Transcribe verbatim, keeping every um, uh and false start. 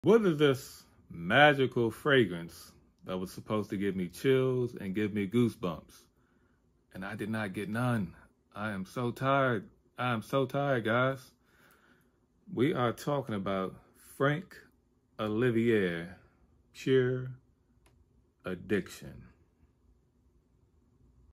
What is this magical fragrance that was supposed to give me chills and give me goosebumps? And I did not get none. I am so tired. I am so tired, guys. We are talking about Frank Olivier, Pure Addiction.